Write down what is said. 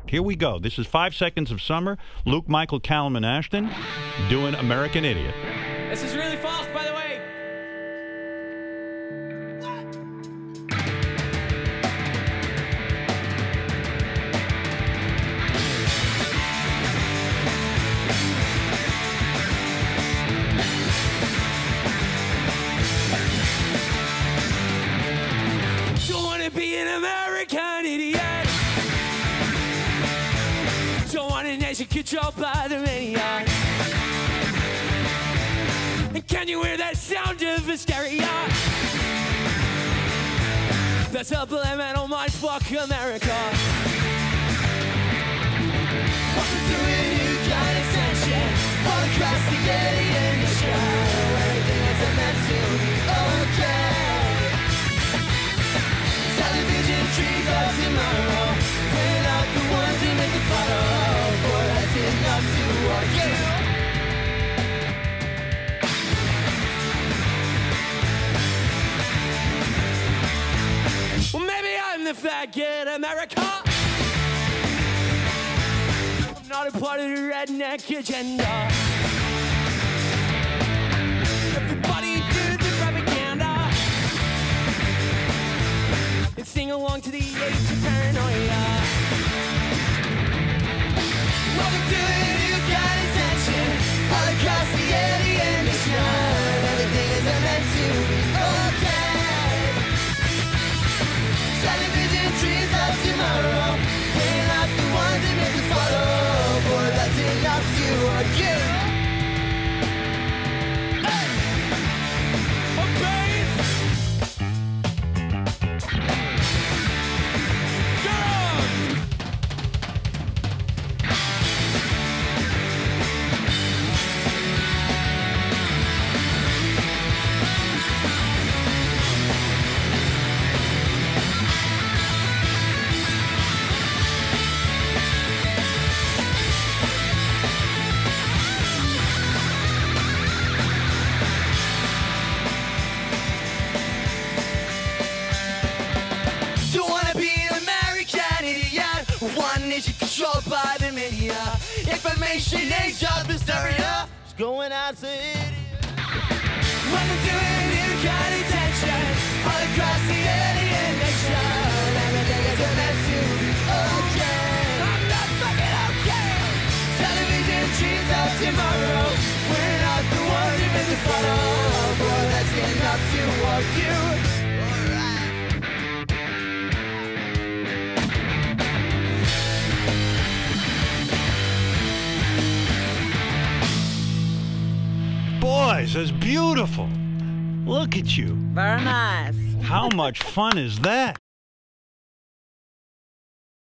Here we go. This is 5 Seconds of Summer. Luke, Michael, Calum, and Ashton doing American Idiot. This is really false, by the way. Don't wanna be an American idiot. Don't want a nation controlled by the maniac. And can you hear that sound of hysteria? That's a subliminal mindfuck America. Welcome to a new kind of tension all across the alien nation. Everything is meant to be okay. Television trees of tomorrow, we're not the ones who make the photo. Boy, that's enough to argue. Well, maybe I'm the faggot America. I'm not a part of the redneck agenda. Everybody do the propaganda and sing along to the age of paranoia. Welcome to a new kind of tension all across the alien nation. Everything is meant to be okay. Television trees of tomorrow, they're not the ones that make the photo. Boy, that's enough to argue. Hey! Oh, babe! Get on! Don't wanna be an American idiot. One nation controlled by the media. Information age of hysteria is going out to idiot. Welcome to a new kind of tension all across the alien nation. Everything is meant to be okay. I'm not fucking okay. Television dreams of tomorrow, we're not the ones who made the photo. Boy, that's enough to argue. Boys, that's beautiful. Look at you. Very nice. How much fun is that?